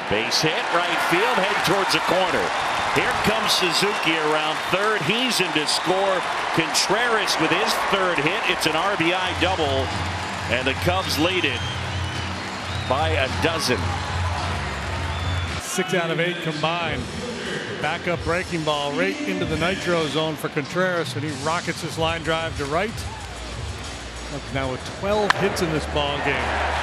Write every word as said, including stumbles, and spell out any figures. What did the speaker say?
Base hit, right field, head towards the corner. Here comes Suzuki around third. He's in to score. Contreras with his third hit. It's an R B I double, and the Cubs lead it by a dozen. Six out of eight combined. Backup breaking ball right into the nitro zone for Contreras, and he rockets his line drive to right. Now with twelve hits in this ball game.